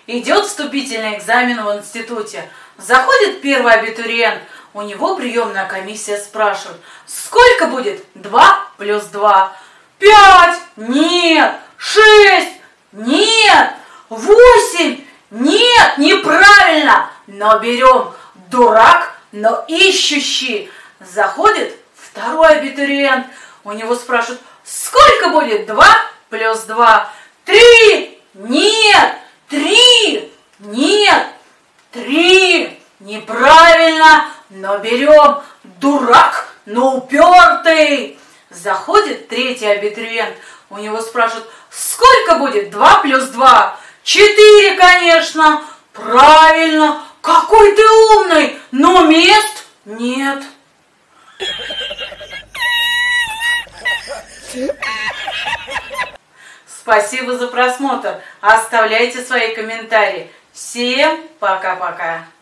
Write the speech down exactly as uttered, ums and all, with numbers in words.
Идет вступительный экзамен в институте. Заходит первый абитуриент. У него приемная комиссия спрашивает: сколько будет два плюс два? Пять? Нет. Шесть? Нет. Восемь? Нет, неправильно. Но берем. Дурак, но ищущий. Заходит второй абитуриент. У него спрашивают: сколько будет два плюс два? Три? Нет. Три? Нет. Три? Неправильно. Но берем. Дурак, но упертый. Заходит третий абитуриент. У него спрашивают: сколько будет два плюс два? Четыре, конечно. Правильно. Какой ты умный, но мест нет. Спасибо за просмотр. Оставляйте свои комментарии. Всем пока-пока.